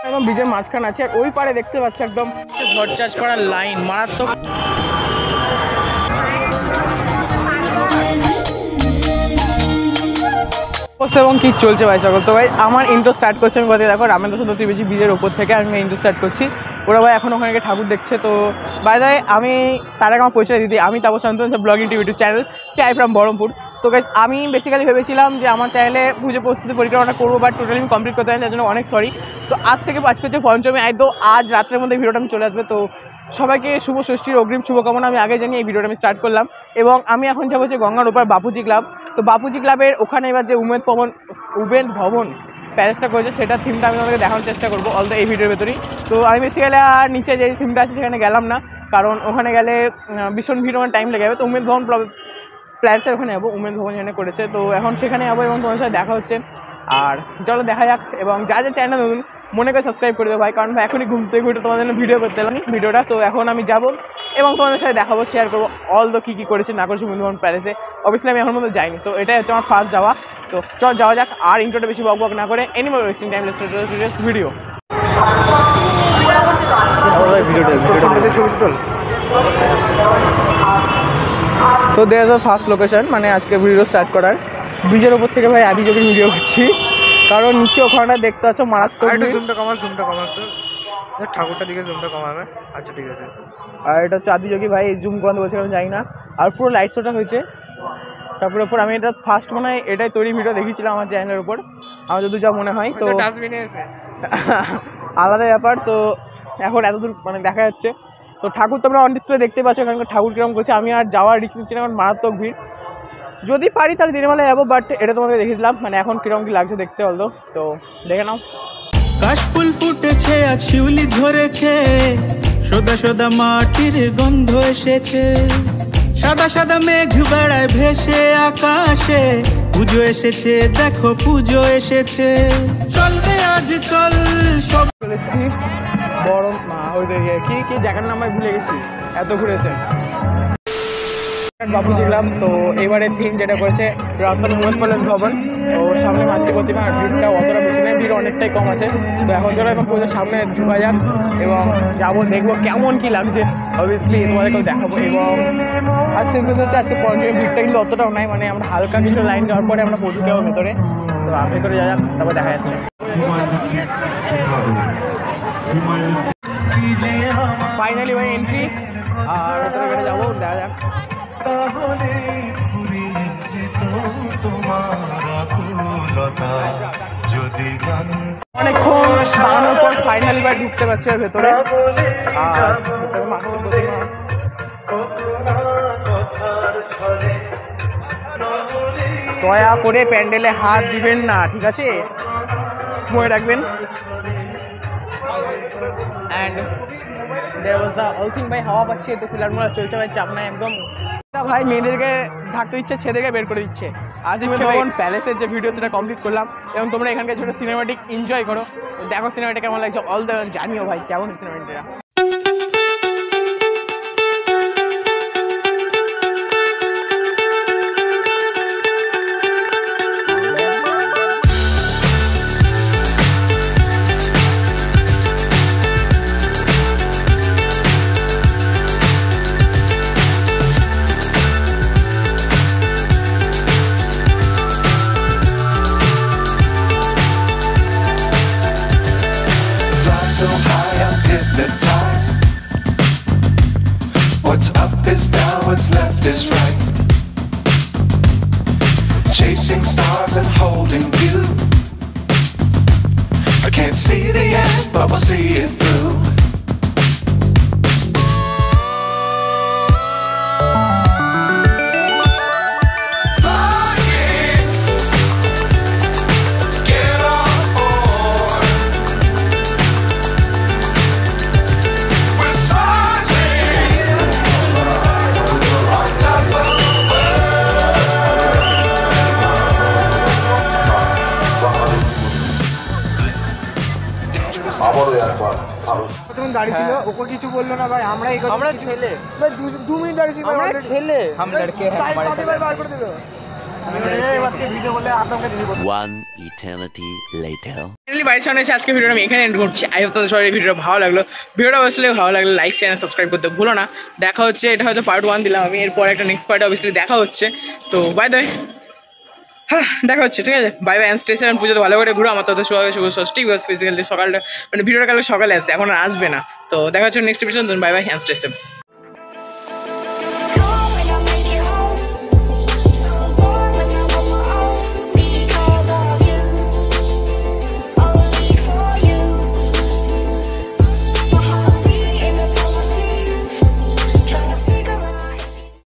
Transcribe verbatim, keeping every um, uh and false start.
একদম ব্রিজের মাঝখানে আছে, আর ওই পারে দেখতে পাচ্ছি একদম ঘর চাষ করার লাইন মারাত্মক। এবং কি চলছে ভাই সকল? তো ভাই আমার ইন্ট্রো স্টার্ট করছে আমি কথা দেখো রামেন্দ্র সুন্দর বেশি ব্রিজের ওপর থেকে আমি ইন্ট্রো স্টার্ট করছি। ওরা ভাই এখন ওখানে ঠাকুর দেখছে। তো বাই দ্য ওয়ে আমি তার আগে আমার পরিচয় দিদি, আমি Tapas Shantan, blogging YouTube channel স্টাই ফ্রম বহরমপুর। তো গাইস আমি বেসিক্যালি ভেবেছিলাম যে আমার চ্যানেলে পুজো প্রস্তুতি পরিক্রমাটা করবো, বাট টোটালি আমি কমপ্লিট করতে পারি, তার জন্য অনেক সরি। তো আজ থেকে আজকে হচ্ছে পঞ্চমী, আই তো আজ রাত্রের মধ্যে ভিডিওটা আমি চলে আসবে। তো সবাইকে শুভ ষষ্ঠীর অগ্রিম শুভকামনা আমি আগে জানিয়ে এই ভিডিওটা আমি স্টার্ট করলাম। এবং আমি এখন যাবো হচ্ছে গঙ্গার ওপার বাপুজি ক্লাব। তো বাপুজি ক্লাবের ওখানে এবার যে উমেদ ভবন উমেদ ভবন প্যালেসটা করেছে সেটা থিমটা আমি তোমাকে দেখানোর চেষ্টা করবো অল দ্য এই ভিডিওর ভেতরেই। তো আমি বেসিক্যালি আর নিচে যে থিমটা আছে সেখানে গেলাম না, কারণ ওখানে গেলে ভীষণ ভিড় আমার টাইম লেগে যাবে। তো উমেদ ভবন প্ল্যান্সের ওখানে যাবো, উমেদ ভবন যেখানে করেছে। তো এখন সেখানে যাবো এবং তোমার সাথে দেখা হচ্ছে। আর চলো দেখা যাক, এবং যা যা চ্যানেল নতুন মনে করে সাবস্ক্রাইব করে দেবো ভাই, কারণ ভাই এখনই ঘুম থেকে উঠে তোমাদের জন্য ভিডিও করতে এলাম ভিডিওটা। তো এখন আমি যাবো এবং তোমাদের সাথে দেখাবো, শেয়ার করবো অল দ্য কী কী করেছে না করেছে উমেদ ভবন প্যালেসে। অবভিয়াসলি আমি এখন মধ্যে যাইনি, তো এটাই হচ্ছে আমার ফার্স্ট যাওয়া। তো চল যাওয়া যাক, আর ইন্ট্রোটা বেশি বক বক না করে any more wasting time let's start this video. তো there is a first location, মানে আজকে ভিডিও স্টার্ট করার ব্রিজের ওপর থেকে ভাই আদি যোগের ভিডিও করছি, কারণ নিচে ওখানটা দেখতে পাচ্ছ মারাত্মক। জুমটা কমার জুমটা কমার তো ঠাকুরটা দিকে জুমটা কমাবে। আচ্ছা ঠিক আছে। আর এটা হচ্ছে আদিযোগী ভাই, জুম কমাতে বলছে আমি জানি না। আর পুরো লাইট শোটা হয়েছে তারপরে ওপর। আমি এটা ফার্স্ট মনে হয় এটাই তৈরি ভিডিও দেখেছিলাম আমার চ্যানেলের উপর, আমার যদি যা মনে হয়। তো ডাস্টবিনে এসে আলাদা ব্যাপার। তো এখন এতদূর মানে দেখা যাচ্ছে। তো ঠাকুর তোমরা অন ডিসপ্লে দেখতে পাচ্ছ, এখানকার ঠাকুর কিরকম করছে। আমি আর যাওয়ার রিস্ক নিচ্ছি না, কারণ মারাত্মক ভিড়। যদি পারি তাহলে দিনের বেলায় যাবো, বাট এটা তোমাকে দেখে দিলাম মানে এখন কিরকম কি লাগছে দেখতে হলো। তো দেখে নাও। কাশফুল ফুটেছে আর শিউলি ধরেছে, সোদা সোদা মাটির গন্ধ এসেছে, সাদা সাদা মেঘ বেড়ায় ভেসে আকাশে, পুজো এসেছে দেখো পুজো এসেছে, চল রে আজ চল সব। চলেছি বড় ওই কি কি জায়গার নাম আমি ভুলে গেছি, এত ঘুরেছে বাপুজি ক্লাব। তো এবারে থিম যেটা করেছে রাস্তার উমেদ প্যালেস ভবন। তো সামনে মাতৃ প্রতিমা, আর ভিড়টা অতটা বেশি নেই, ভিড় অনেকটাই কম আছে। তো এখন চলো এবং পুজোর সামনে ঢুকা যাক এবং যাবো, দেখবো কেমন কি লাগছে। অবভিয়াসলি তোমাদেরকেও দেখাবো। এবং আর সিম্পল বলতে আজকে পঞ্চমী ভিড়টা কিন্তু অতটাও নাই, মানে আমরা হালকা কিছু লাইন যাওয়ার পরে আমরা পৌঁছে যাবো ভেতরে। তো ভেতরে যা যাক, তারপর দেখা যাচ্ছে। ফাইনালি ভাই এন্ট্রি, আর ভেতরে ভেতরে যাবো, দেখা যাক। অনেকক্ষণ দাঁড়ানোর পর ফাইনালি ভাই ঢুকতে পারছি আর ভেতরে। আর দয়া করে প্যান্ডেলে হাত দিবেন না, ঠিক আছে, মনে রাখবেন। And there was the all thing ভাই, হাওয়া পাচ্ছে তো কুলার মোলা চলছে ভাই, চাপ নাই একদম। ভাই মেয়েদেরকে ঢাকতে দিচ্ছে, ছেলেদেরকে বের করে দিচ্ছে। আজ ভবন প্যালেসের যে ভিডিও সেটা কমপ্লিট করলাম, এবং তোমরা এখানকার ছোটো সিনেমাটিক এনজয় করো। দেখো সিনেমাটা কেমন লাগছে অল দ্য, জানিও ভাই কেমন সিনেমাটিটা। So high I'm hypnotized. What's up is down, what's left is right. Chasing stars and holding you. I can't see the end, but we'll see it through. দাঁড়িয়ে ছিল, ওকে কিছু বললো না ভাই, আমরা আমরা ছেলে ভাই, দু মিনিট দাঁড়িয়ে ছিল, আমরা ছেলে हम लड़के हैं हमारे साथ বার করে দিল। ভিডিও বলে আতঙ্কে দিল। One eternity later. ফাইনালি বাড়ির সামনে এসে আজকে ভিডিওটা আমি এখানে এন্ড করছি। আই হোপ তাদের সবাই ভিডিওটা ভালো লাগলো। ভিডিওটা অবশ্যই ভালো লাগলে লাইক চ্যানেল সাবস্ক্রাইব করতে ভুলো না। দেখা হচ্ছে, এটা হয়তো পার্ট ওয়ান দিলাম আমি, এরপর একটা নেক্সট পার্টে অবশ্যই দেখা হচ্ছে। তো বাই বাই, হ্যাঁ দেখা হচ্ছে, ঠিক আছে, বাই বাই। অ্যান্ড স্টেশন পুজোতে ভালো করে ঘুরো। আমার তো শুভ শুভ ষষ্ঠী বিকজ ফিজিক্যালি সকালটা মানে ভিডিওটা কালকে সকালে আসছে, এখন আর আসবে না। তো দেখা হচ্ছে next episode. Bye bye, and station.